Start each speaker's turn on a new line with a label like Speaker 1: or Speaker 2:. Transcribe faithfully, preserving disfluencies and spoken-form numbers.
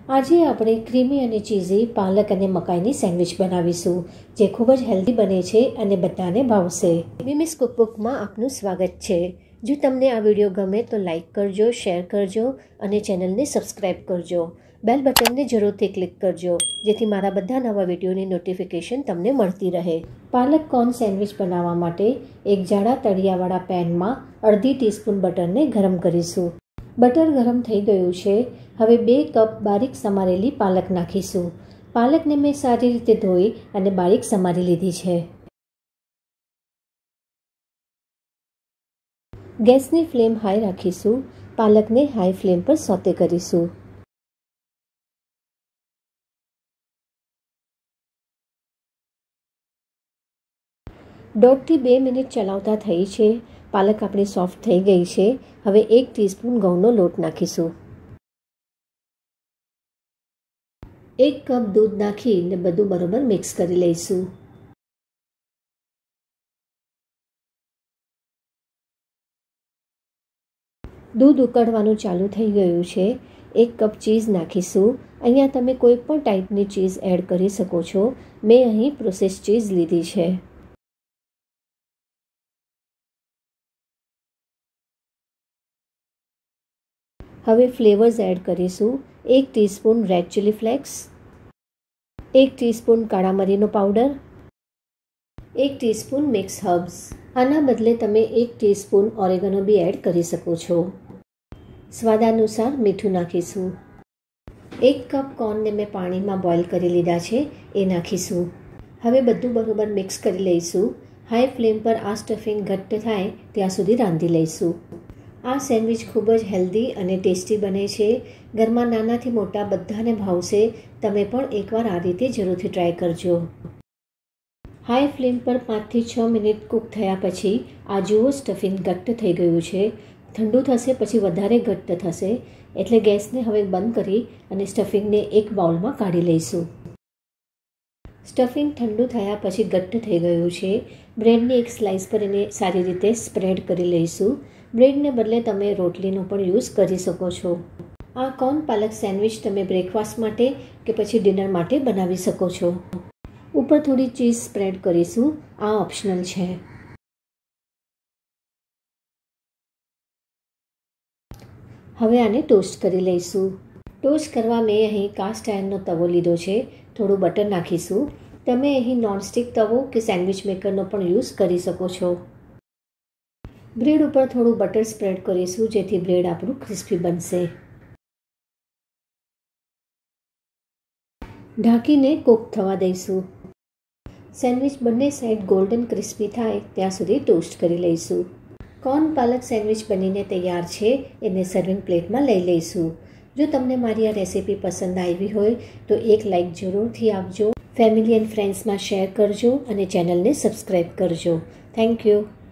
Speaker 1: આજે આપણે ક્રીમી અને ચીઝી પાલક અને મકાઈની સેન્ડવિચ બનાવીશું, જે ખૂબ જ હેલ્ધી બને છે અને બધાને ભાવશે. મિમિસ કુકબુકમાં આપનું સ્વાગત છે. જો તમને આ વિડીયો ગમે તો લાઇક કરજો, શેર કરજો અને ચેનલને સબસ્ક્રાઇબ કરજો. બેલ બટનને જરૂરથી ક્લિક કરજો, જેથી મારા બધા નવા વિડીયોની નોટિફિકેશન તમને મળતી રહે. પાલક કોર્ન સેન્ડવિચ બનાવવા માટે એક જાડા તળિયાવાળા પેનમાં અડધી ટીસ્પૂન બટરને ગરમ કરીશું. બટર ગરમ થઈ ગયું છે. હવે બે કપ બારીક સમારેલી પાલક નાખીશું. પાલકને મેં સારી રીતે ધોઈ અને બારીક સમારી લીધી છે. ગેસની ફ્લેમ હાઈ રાખીશું. પાલકને હાઈ ફ્લેમ પર સોતે કરીશું. દોઢથી બે મિનિટ ચલાવતા થઈ છે. પાલક આપણી સોફ્ટ થઈ ગઈ છે. હવે એક ટીસ્પૂન ઘઉંનો લોટ નાખીશું. એક કપ દૂધ નાખીને બધું બરોબર મિક્સ કરી લઈશું. દૂધ ઉકળવાનું ચાલુ થઈ ગયું છે. એક કપ ચીઝ નાખીશું. અહીંયા તમે કોઈ પણ ટાઈપની ચીઝ એડ કરી શકો છો. મેં અહીં પ્રોસેસ ચીઝ લીધી છે. હવે ફ્લેવર્સ એડ કરીશું. એક ટીસ્પૂન રેડ ચીલી ફ્લેક્સ, એક ટીસ્પૂન કાળા મરીનો પાવડર, એક ટીસ્પૂન મિક્સ હર્બ્સ. આના બદલે તમે એક ટીસ્પૂન ઓરેગનો બી એડ કરી શકો છો. સ્વાદાનુસાર મીઠું નાખીશું. એક કપ કોર્નને મેં પાણીમાં બોઇલ કરી લીધા છે, એ નાખીશું. હવે બધું બરોબર મિક્સ કરી લઈશું. હાઈ ફ્લેમ પર આ સ્ટફિંગ ઘટ્ટ થાય ત્યાં સુધી રાંધી લઈશું. આ સેન્ડવિચ ખૂબ જ હેલ્ધી અને ટેસ્ટી બને છે. ઘરમાં નાનાથી મોટા બધાને ભાવશે. તમે પણ એકવાર આ રીતે જરૂરથી ટ્રાય કરજો. હાઈ ફ્લેમ પર પાંચથી છ મિનિટ કૂક થયા પછી આ જુઓ સ્ટફિંગ ઘટ્ટ થઈ ગયું છે. ઠંડુ થશે પછી વધારે ઘટ્ટ થશે, એટલે ગેસને હવે બંધ કરી અને સ્ટફિંગને એક બાઉલમાં કાઢી લઈશું. સ્ટફિંગ ઠંડુ થયા પછી ઘટ્ટ થઈ ગયું છે. બ્રેડની એક સ્લાઇસ પર એને સારી રીતે સ્પ્રેડ કરી લઈશું. બ્રેડને બદલે તમે રોટલીનો પણ યુઝ કરી શકો છો. આ કોર્ન પાલક સેન્ડવિચ તમે બ્રેકફાસ્ટ માટે કે પછી ડિનર માટે બનાવી શકો છો. ઉપર થોડી ચીઝ સ્પ્રેડ કરીશું. આ ઓપ્શનલ છે. હવે આને ટોસ્ટ કરી લઈશું. ટોસ્ટ કરવા મેં અહીં કાસ્ટ આયર્નનો તવો લીધો છે. થોડું બટર નાખીશું. તમે અહીં નોનસ્ટિક તવો કે સેન્ડવિચ મેકરનો પણ યુઝ કરી શકો છો. બ્રેડ ઉપર થોડું બટર સ્પ્રેડ કરીશું, જેથી બ્રેડ આપણું ક્રિસ્પી બનશે. ઢાંકીને કૂક થવા દઈશું. સેન્ડવિચ બંને સાઈડ ગોલ્ડન ક્રિસ્પી થાય ત્યાં સુધી ટોસ્ટ કરી લઈશું. કોર્ન પાલક સેન્ડવિચ બનીને તૈયાર છે. એને સર્વિંગ પ્લેટમાં લઈ લઈશું. જો તમને મારી આ રેસીપી પસંદ આવી હોય તો એક લાઇક જરૂરથી આપજો. ફેમિલી એન્ડ ફ્રેન્ડ્સમાં શેર કરજો અને ચેનલને સબસ્ક્રાઈબ કરજો. Thank you.